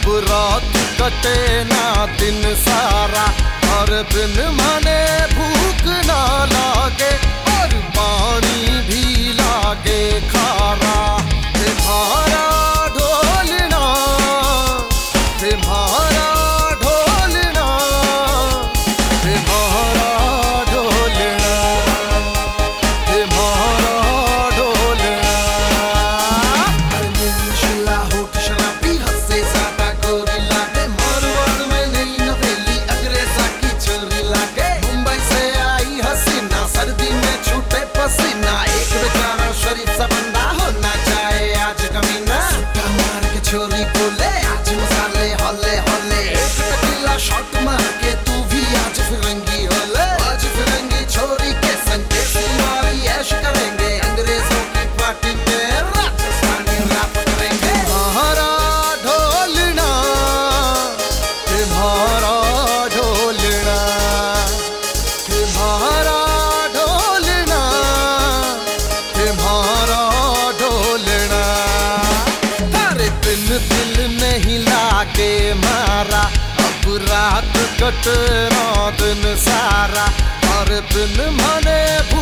रात कटे ना दिन सारा, और बिन मने भूख ना लागे और पानी भी लागे खारा। तुम्हारा ढोलना, तुम्हारा ढोलना, तुम्हारा ढोलना, तुम्हारा ढोलना। शिला होठ शराबी हंसे ज्यादा गोरी लागे, मारवाड़ में नई नवेली अंग्रेजा की चोरी लागे। मुंबई से आई हसीना सर्दी में छूटे पसीना, एक बेचारा शरीफ सा बंदा होना चाहे आज कमीना। सुट्टा मार के छोरी बोले आज मसाले हौले हौले, एक टकीला शॉट मार के तू भी आज फिरंगी होले। आज फिरंगी छोरी के संग देसी वाली ऐश करेंगे, अंग्रेजों की पार्टी में राजस्थानी रैप करेंगे। तुम्हारा ढोलना, तुम्हारा ढोलना, तुम्हारा ढोलना, तुम्हारा ढोलना। तारे बिन दिल नहीं लागे मारा, अब रात कटना दिन सारा, और बिन मने